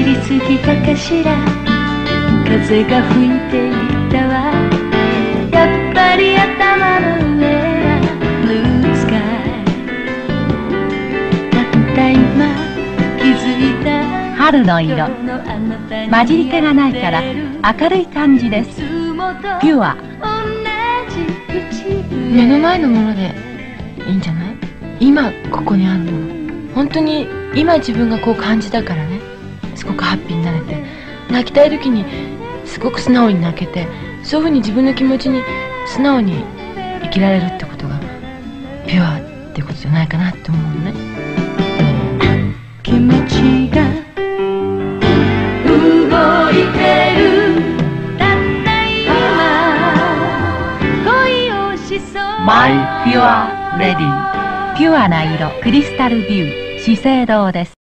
りすぎたかしら。風が吹いていたわ。やっぱり頭の上はブルースカイ。たった今気づいた春の色。混じり気がないから明るい感じです。ピュア。 目の前のものでいいんじゃない？今ここにあるの本当に今自分がこう感じたからね、すごくハッピーになれて、泣きたい時にすごく素直に泣けて、そういうふうに自分の気持ちに素直に生きられるってことがピュアってことじゃないかなって思うのね。 気持ちが動いてる。たった今恋をしそう。 マイピュアレディ。ピュアな色、クリスタルビュー、資生堂です。